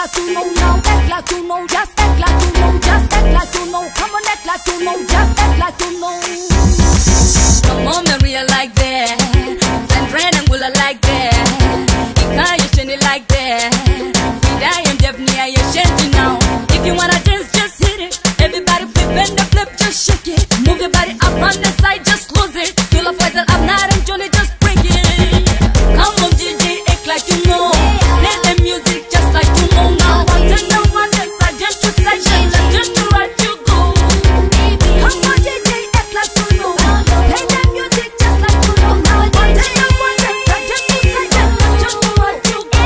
like you know now. Act like you know, just act like you know, just act like you know. Come on, act like you know, just act like you know. Come on, Maria like that. Sandra and Gula like that. Ikaya shiny like that. Frida and Daphne, you shake now. If you wanna dance, just hit it. Everybody flip and the flip, just shake it. Move your body up on the side, just lose it. Feel a voice that I'm not and Johnny, just break it. Come on, DJ, act like you know. Play the music just like you know now. One to the one, then sergeant to sergeant, just to right you go. Come on, DJ, act like you know. Play the music just like you know now. One to the one, then sergeant to sergeant, just to right you go.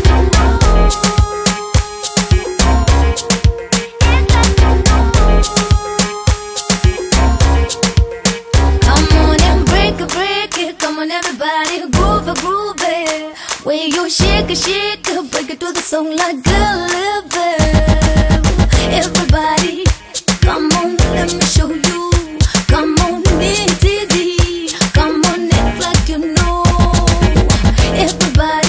Come on and break it. Come on, everybody, groove it. When you shake it, break it to the song like good living. Everybody, come on, let me show you. Come on, it's easy. Come on, act like you know. Everybody.